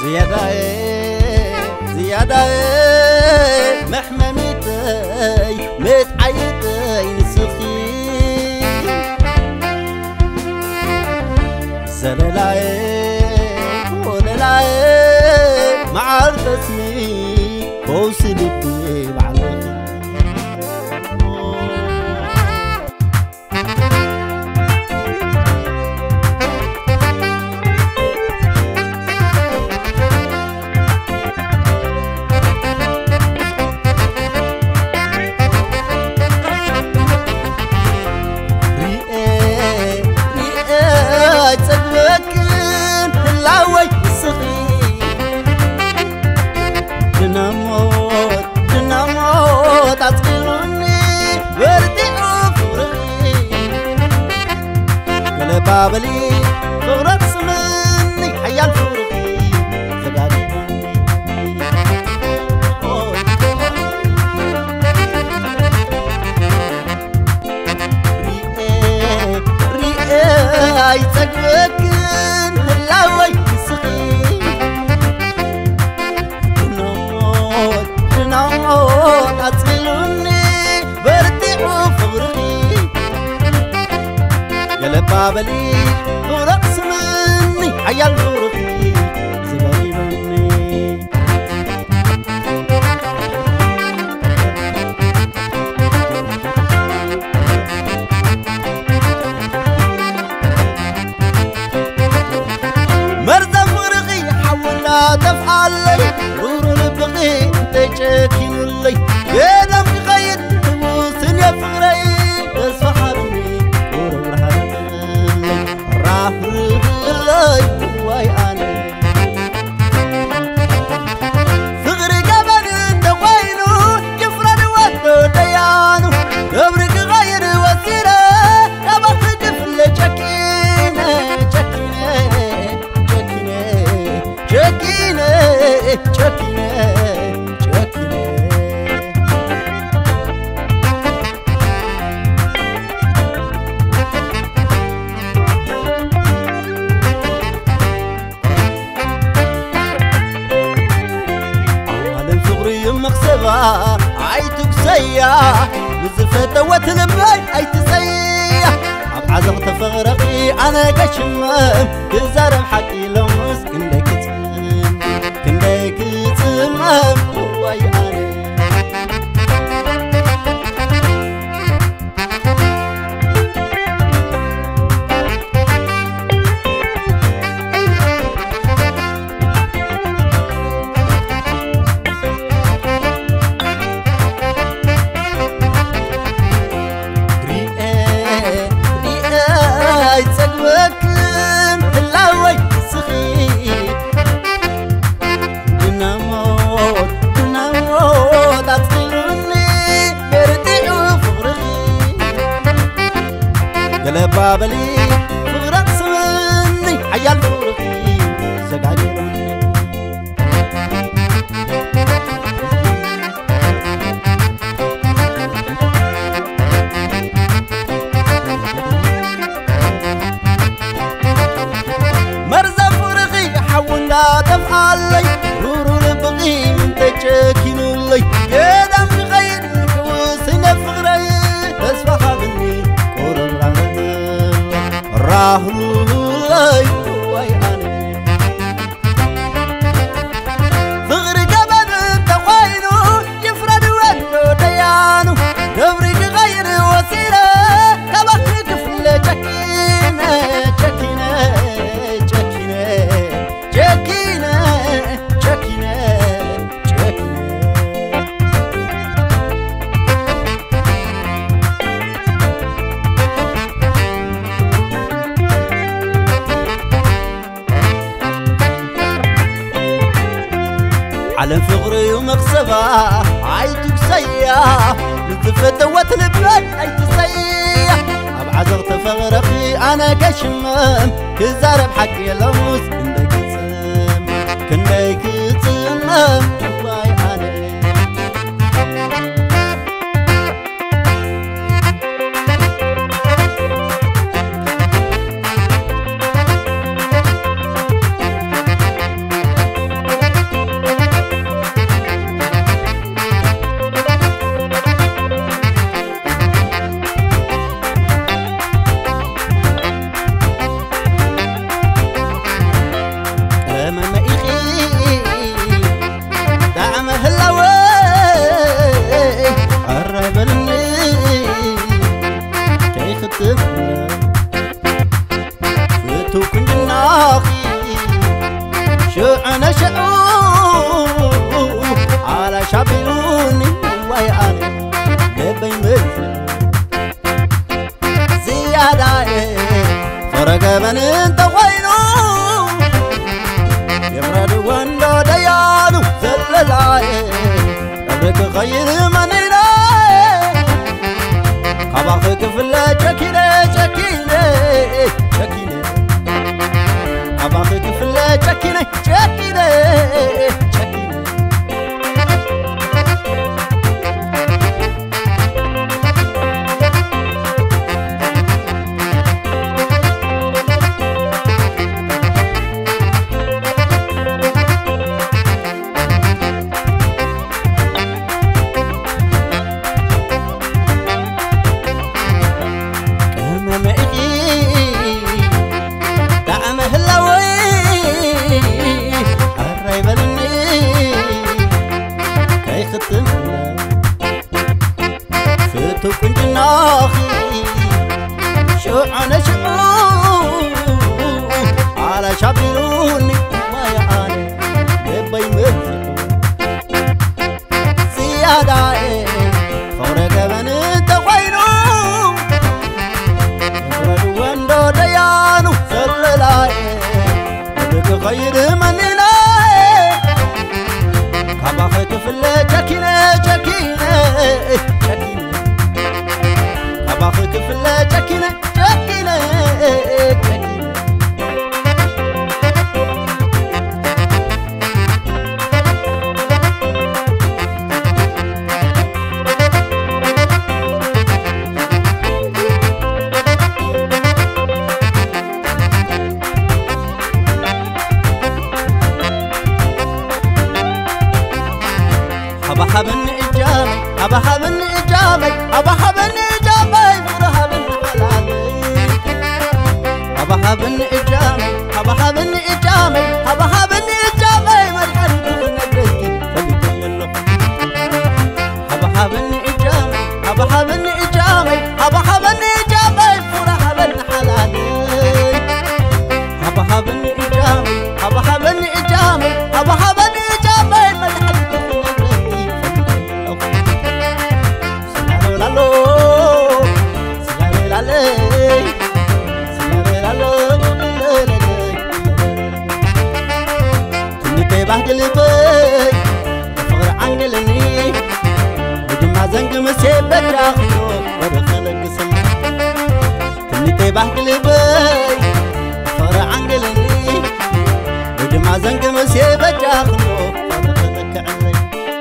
زيادة محممتي متعيتي نسخي زللاي وللاي مع الرسمي وصلت بعلقي دناموت عتقلوني وردي أفرغي قل بابلي فغرق سمني حيال فرغي زقادي ريئي تقوكن هلاوي سخي دناموت عتقلوني وردي أفرغي قل بابلي فغرق سمني حيال فرغي زقادي تفعلي رور البغي تجاكين لي يا دم غير تبوسن يا فغري تصفحني ورور حرمي راح لي واي انا فغري قبل انت وينو يفرد ودو ديانو دبرك غير وسيره دبق قفل جاكينه عالم فغري مخسبة عيتك سياح وزفت وتلبي عيت سياح عبعزق تفغرقي أنا قشمم تزارم حكي لمس كندك تمام واي أنا ريئي تسقوكن هلاوي سخي دناموت عتقلوني بردي وفغرغي قل بابلي فغرق سمني حيال فرغي زقادي مرزا فرغي حولنا تفعلي رور البغي تجاكين لي يا دم غير كوسن فغري تصفح مني قرر على راهو لي واي انا فغري قبل تقوينو يفرد ودو ديانو دبرك غير وسيله كبك كفل جاكينه على فغري ومغصبة عيتك سياح نتفت وتلبي عيت سياح أبعزغ تفغرقي أنا كشمم كزارب حقي لموس كندك تمام واي أنا شابيوني واي أنا لبي مثل زيادة فرق من انت وينو يبرد وندو ديانو زللاي قبلك غير منينا قباخك في الله جكينة جكينة جكينة قباخك في الله جكينة جكينة جكينة كنت ناخي شو أنا شو على شابيروني ما يعاني لبي مثل زيادة فرق من انت وينو يبرد وندو ديانو زللاي بدك غير منينا كباخك في اللي جكينة جكينة جكينة كباخك في الله جكينة جكينة جكينة هبا هبن إجامي هبا هبن إجامي هبا هبن إجامي هبا هبن إجامي هبا هبن إجامي هبا هبن إجامي مرحبا بنبرتي فلكي اللقم هبا هبن إجامي هبا هبن إجامي هبا هبن إجامي فرح بن حلالي هبا هبن إجامي هبا هبن إجامي هبا هبن إجامي مرحبا بنبرتي فلكي اللقم سلالو لالو سلالو لالي بهدل بي فغر عنقلني ودما زنق مسيب بدراخلو ودخلق سمي تنتي بهدل بي فغر عنقلني ودما زنق مسيب بدراخلو ودخلق علي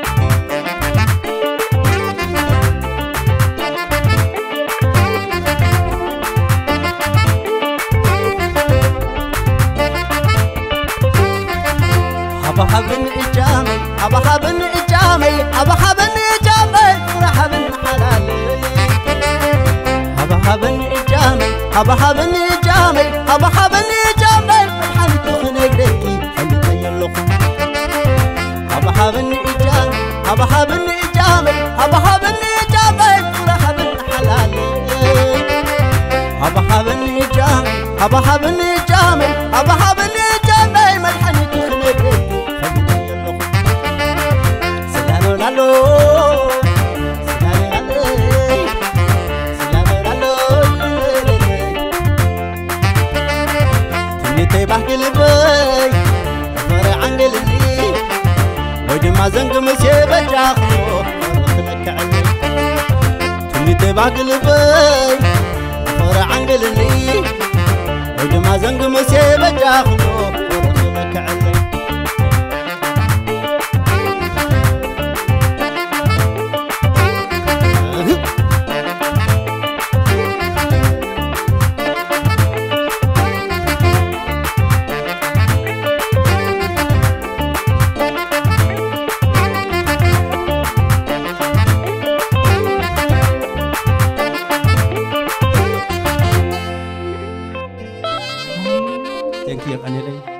هبا هبن إجامي هبا هبن إجامي هبا هبن إجامي فرح بن حلالي هبا هبن إجامي هبا هبن إجامي هبا هبن إجامي فرحان تخنق لكي فلكي اللقم هبا هبن إجامي هبا هبن إجامي هبا هبن إجامي فرح بن حلالي هبا هبن إجامي هبا هبن إجامي هبا هبن إجامي مرحان تخنق لكي لالو سلالو لالي سلالو لالو تنتي بحكي بي فرع عنقلني ودما زنق مسيب جاخو ودخلك علي تنتي بحكي بي فرع عنقلني ودما زنق مسيب جاخو ودخلك علي Thank you, Anilay.